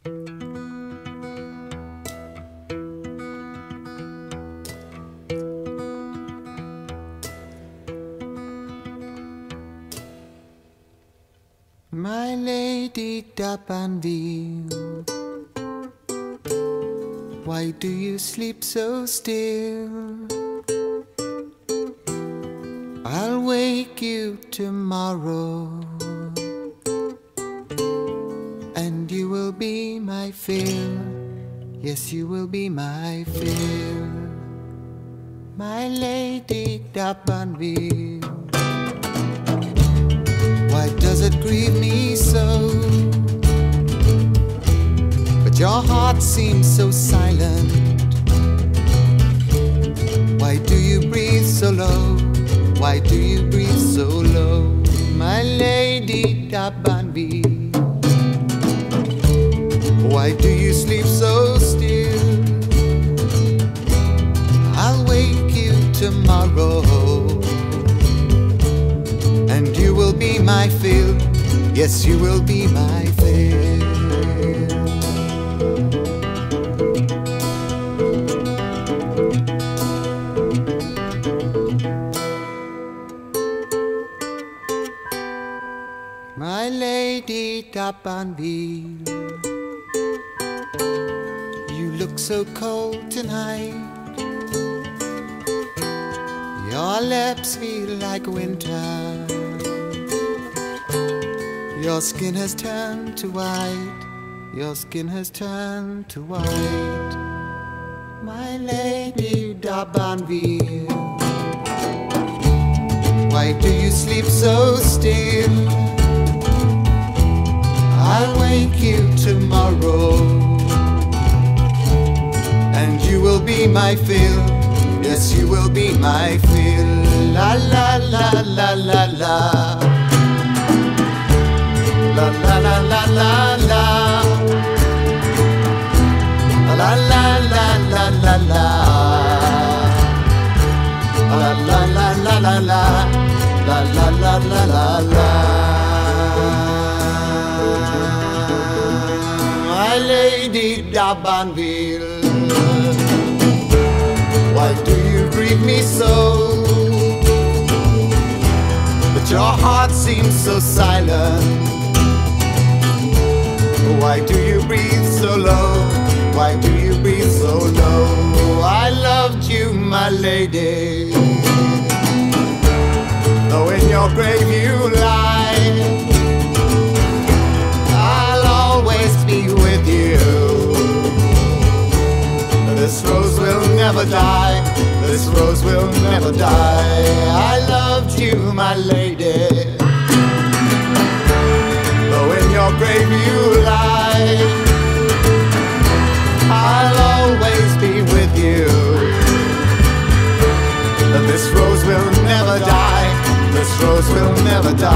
My Lady D'Abanville, why do you sleep so still? I'll wake you tomorrow, and you will be my fill. Yes, you will be my fill. My Lady D'Abanville, why does it grieve me so? But your heart seems so silent. Why do you breathe so low? Why do you breathe so low? My Lady D'Abanville, why do you sleep so still? I'll wake you tomorrow, and you will be my fill. Yes, you will be my fill. My Lady D'Abanville, you look so cold tonight. Your lips feel like winter. Your skin has turned to white. Your skin has turned to white. My Lady D'Abanville, why do you sleep so still? I'll wake you tomorrow, and you will be my fill. Yes, you will be my fill. La la la la la la. La la la la la la. La la la la la la. La la la la la la. La la la la la la. My Lady D'Abanville, why do you grieve me so? But your heart seems so silent. Why do you breathe so low? Why do you breathe so low? I loved you, my lady, though in your grave you lie. I'll always be with you. This rose will never die. This rose will never die. I loved you, my lady, though in your grave you lie. I'll always be with you. This rose will never die. This rose will never die.